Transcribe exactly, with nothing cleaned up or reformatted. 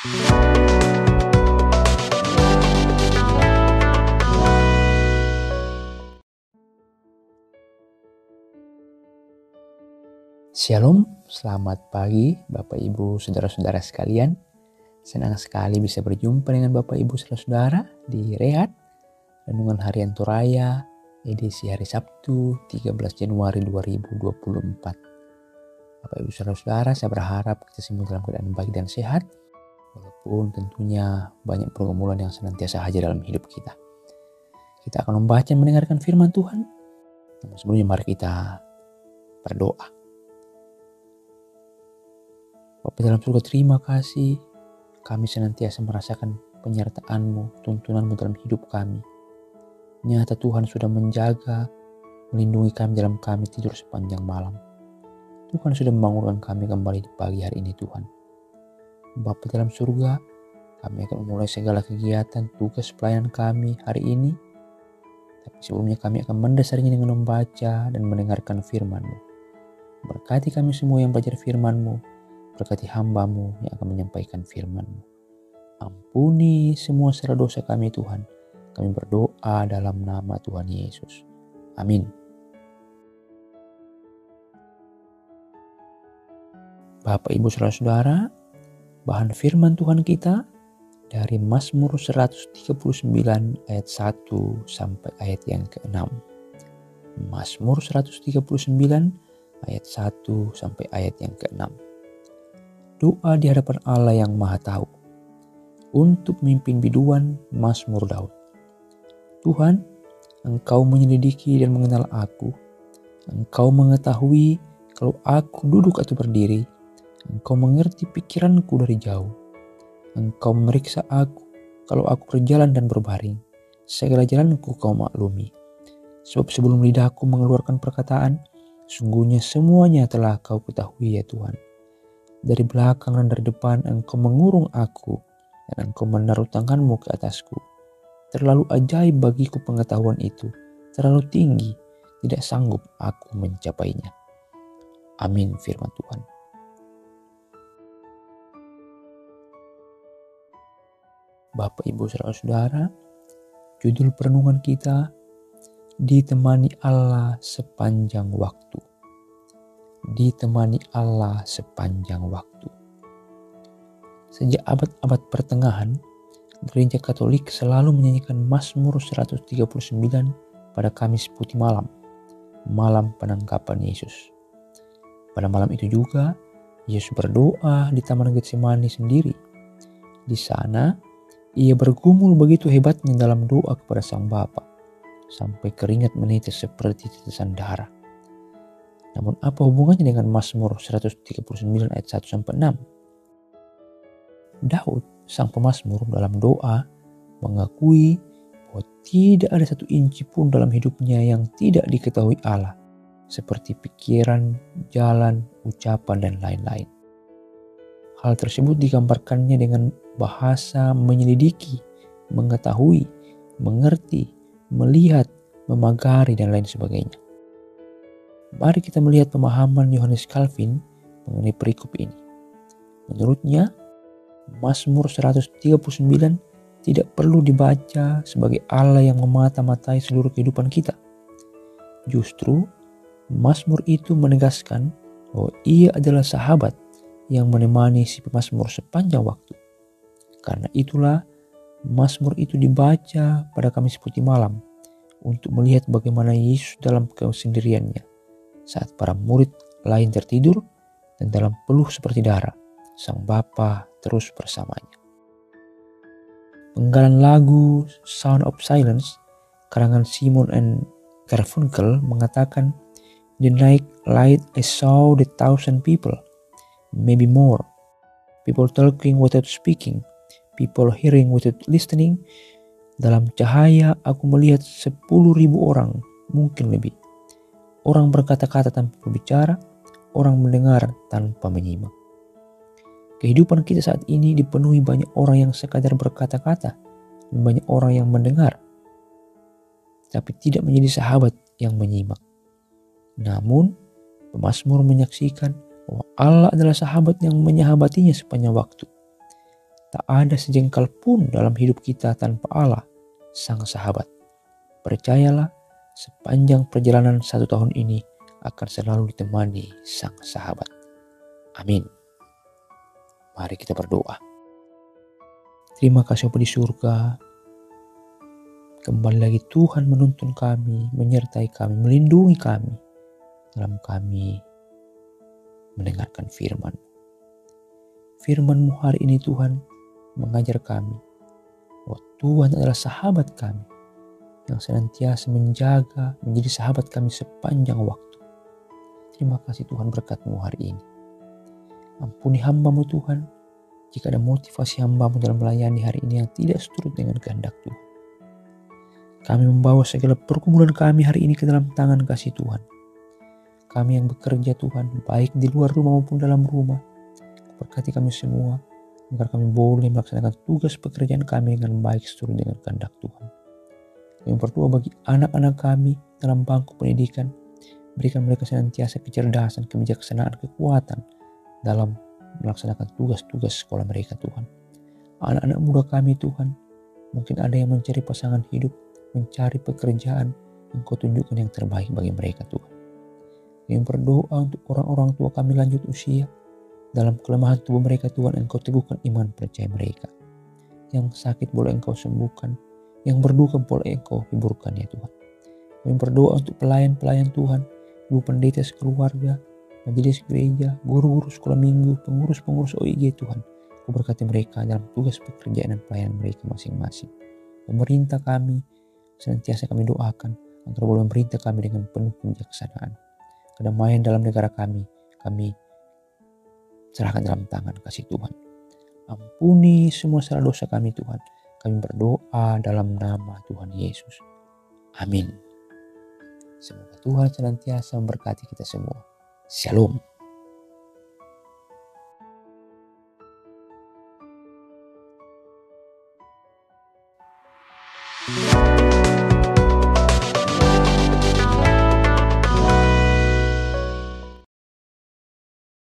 Shalom, selamat pagi Bapak Ibu Saudara-saudara sekalian. Senang sekali bisa berjumpa dengan Bapak Ibu Saudara-saudara di Rehat Renungan Harian Toraya edisi hari Sabtu tiga belas Januari dua ribu dua puluh empat. Bapak Ibu Saudara-saudara, saya berharap kita semua dalam keadaan baik dan sehat, walaupun tentunya banyak pergumulan yang senantiasa hadir dalam hidup kita. Kita akan membaca dan mendengarkan firman Tuhan. Namun sebelumnya mari kita berdoa. Bapa dalam surga, terima kasih kami senantiasa merasakan penyertaan-Mu, tuntunan-Mu dalam hidup kami. Nyata Tuhan sudah menjaga, melindungi kami dalam kami tidur sepanjang malam. Tuhan sudah membangunkan kami kembali di pagi hari ini Tuhan. Bapa dalam surga, kami akan memulai segala kegiatan, tugas pelayanan kami hari ini. Tapi sebelumnya kami akan mendasarinya dengan membaca dan mendengarkan firman-Mu. Berkati kami semua yang belajar firman-Mu. Berkati hamba-Mu yang akan menyampaikan firman-Mu. Ampuni semua segala dosa kami Tuhan. Kami berdoa dalam nama Tuhan Yesus. Amin. Bapak Ibu Saudara-saudara, bahan firman Tuhan kita dari Mazmur seratus tiga puluh sembilan ayat satu sampai ayat yang keenam. Mazmur seratus tiga puluh sembilan ayat satu sampai ayat yang keenam. Doa di hadapan Allah yang Maha Tahu untuk memimpin biduan Mazmur Daud. Tuhan, Engkau menyelidiki dan mengenal aku. Engkau mengetahui kalau aku duduk atau berdiri. Engkau mengerti pikiranku dari jauh. Engkau memeriksa aku kalau aku berjalan dan berbaring. Segala jalanku Kau maklumi. Sebab sebelum lidahku mengeluarkan perkataan, sungguhnya semuanya telah Kau ketahui ya Tuhan. Dari belakang dan dari depan Engkau mengurung aku, dan Engkau menaruh tangan-Mu ke atasku. Terlalu ajaib bagiku pengetahuan itu, terlalu tinggi, tidak sanggup aku mencapainya. Amin firman Tuhan. Bapak Ibu Saudara-saudara, judul perenungan kita, ditemani Allah sepanjang waktu. Ditemani Allah sepanjang waktu. Sejak abad-abad pertengahan, Gereja Katolik selalu menyanyikan Mazmur seratus tiga puluh sembilan pada Kamis putih malam, malam penangkapan Yesus. Pada malam itu juga, Yesus berdoa di Taman Getsemani sendiri. Di sana, ia bergumul begitu hebatnya dalam doa kepada Sang Bapa, sampai keringat menetes seperti tetesan darah. Namun apa hubungannya dengan Mazmur seratus tiga puluh sembilan ayat satu sampai enam? Daud, sang pemazmur, dalam doa mengakui bahwa tidak ada satu inci pun dalam hidupnya yang tidak diketahui Allah, seperti pikiran, jalan, ucapan, dan lain-lain. Hal tersebut digambarkannya dengan bahasa menyelidiki, mengetahui, mengerti, melihat, memagari, dan lain sebagainya. Mari kita melihat pemahaman Yohanes Calvin mengenai perikop ini. Menurutnya, Mazmur seratus tiga puluh sembilan tidak perlu dibaca sebagai Allah yang memata-matai seluruh kehidupan kita. Justru, Mazmur itu menegaskan bahwa ia adalah sahabat yang menemani si pemazmur sepanjang waktu. Karena itulah, Mazmur itu dibaca pada Kamis putih malam untuk melihat bagaimana Yesus dalam kesendiriannya saat para murid lain tertidur dan dalam peluh seperti darah, Sang Bapa terus bersamanya. Penggalan lagu Sound of Silence karangan Simon and Garfunkel mengatakan, "The night light I saw the thousand people, maybe more. People talking without speaking, people hearing without listening. Dalam cahaya aku melihat sepuluh ribu orang, mungkin lebih. Orang berkata-kata tanpa berbicara, orang mendengar tanpa menyimak." Kehidupan kita saat ini dipenuhi banyak orang yang sekadar berkata-kata dan banyak orang yang mendengar, tapi tidak menjadi sahabat yang menyimak. Namun, pemazmur menyaksikan bahwa Allah adalah sahabat yang menyahabatinya sepanjang waktu. Tak ada sejengkal pun dalam hidup kita tanpa Allah, Sang Sahabat. Percayalah, sepanjang perjalanan satu tahun ini akan selalu ditemani Sang Sahabat. Amin. Mari kita berdoa. Terima kasih Bapa di surga. Kembali lagi Tuhan menuntun kami, menyertai kami, melindungi kami dalam kami mendengarkan firman. Firman-Mu hari ini Tuhan mengajar kami bahwa Tuhan adalah sahabat kami yang senantiasa menjaga, menjadi sahabat kami sepanjang waktu. Terima kasih Tuhan berkat-Mu hari ini. Ampuni hamba-Mu Tuhan, jika ada motivasi hamba-Mu dalam melayani hari ini yang tidak seturut dengan kehendak Tuhan. Kami membawa segala pergumulan kami hari ini ke dalam tangan kasih Tuhan. Kami yang bekerja Tuhan, baik di luar rumah maupun dalam rumah, berkati kami semua, agar kami boleh melaksanakan tugas pekerjaan kami dengan baik seturut dengan kehendak Tuhan. Kami berdoa bagi anak-anak kami dalam bangku pendidikan, berikan mereka senantiasa kecerdasan, kebijaksanaan, kekuatan dalam melaksanakan tugas-tugas sekolah mereka Tuhan. Anak-anak muda kami Tuhan, mungkin ada yang mencari pasangan hidup, mencari pekerjaan, Engkau tunjukkan yang terbaik bagi mereka Tuhan. Kami berdoa untuk orang-orang tua kami lanjut usia, dalam kelemahan tubuh mereka Tuhan Engkau teguhkan iman percaya mereka. Yang sakit boleh Engkau sembuhkan, yang berduka boleh Engkau hiburkan ya Tuhan. Kami berdoa untuk pelayan-pelayan Tuhan, ibu pendeta sekeluarga, majelis gereja, guru-guru sekolah minggu, pengurus-pengurus O I G Tuhan. Kau berkati mereka dalam tugas pekerjaan dan pelayanan mereka masing-masing. Pemerintah kami, senantiasa kami doakan agar boleh memerintah kami dengan penuh kebijaksanaan. Kedamaian dalam negara kami, kami serahkan dalam tangan kasih Tuhan. Ampuni semua salah dosa kami Tuhan. Kami berdoa dalam nama Tuhan Yesus. Amin. Semoga Tuhan senantiasa memberkati kita semua. Shalom.